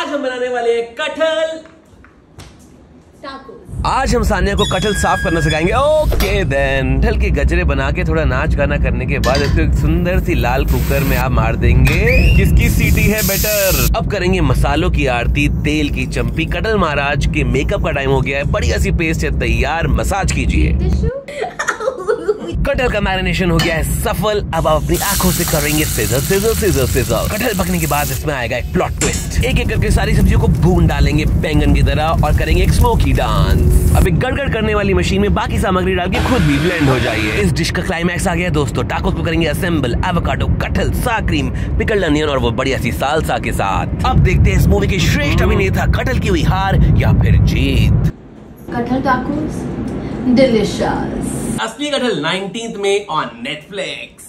आज हम बनाने वाले हैं कटहल टाकोस। आज हम सानिया को कटहल साफ करना सिखाएंगे। ओके देन, कटहल के गजरे बना के थोड़ा नाच गाना करने के बाद इसको एक सुंदर सी लाल कुकर में आप मार देंगे। किसकी सीटी है बेटर। अब करेंगे मसालों की आरती, तेल की चंपी। कटहल महाराज के मेकअप का टाइम हो गया है। बढ़िया सी पेस्ट है तैयार, मसाज कीजिए। कटहल का मैरिनेशन हो गया है सफल। अब आप अपनी आंखों से करेंगे सिजर सिजर सिजर सिजर। कटहल पकने के बाद इसमें आएगा एक प्लॉट ट्विस्ट। एक एक करके सारी सब्जियों को भून डालेंगे बैंगन की तरह और करेंगे एक स्मोकी डांस। अब एक गड़गड़ करने वाली मशीन में बाकी सामग्री डाल के खुद भी ब्लेंड हो जाइए। इस डिश का क्लाइमैक्स आ गया दोस्तों। टाकोस को करेंगे असेंबल एवोकाडो, कटहल, सा क्रीम, पिकल्ड अनियन और वो बढ़िया सी सालसा के साथ। अब देखते हैं इस मूवी के श्रेष्ठ अभिनेता कटहल की हुई हार या फिर जीत। कटहल टाकोस डिलिशियस। असली कटहल 19th में ऑन नेटफ्लिक्स।